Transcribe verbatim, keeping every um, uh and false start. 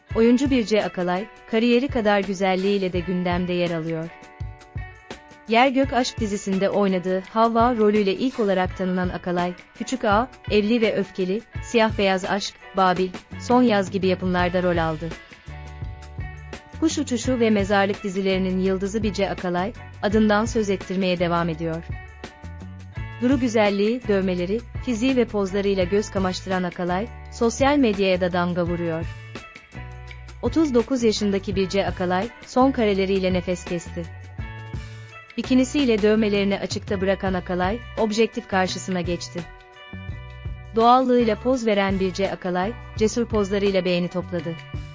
Oyuncu Birce Akalay, kariyeri kadar güzelliğiyle de gündemde yer alıyor. Yer Gök Aşk dizisinde oynadığı Havva rolüyle ilk olarak tanınan Akalay, Küçük Ağa, Evli ve Öfkeli, Siyah Beyaz Aşk, Babil, Son Yaz gibi yapımlarda rol aldı. Kuş Uçuşu ve Mezarlık dizilerinin yıldızı Birce Akalay, adından söz ettirmeye devam ediyor. Duru güzelliği, dövmeleri, fiziği ve pozlarıyla göz kamaştıran Akalay, sosyal medyaya da damga vuruyor. otuz dokuz yaşındaki Birce Akalay, son kareleriyle nefes kesti. Bikinisiyle dövmelerini açıkta bırakan Akalay, objektif karşısına geçti. Doğallığıyla poz veren Birce Akalay, cesur pozlarıyla beğeni topladı.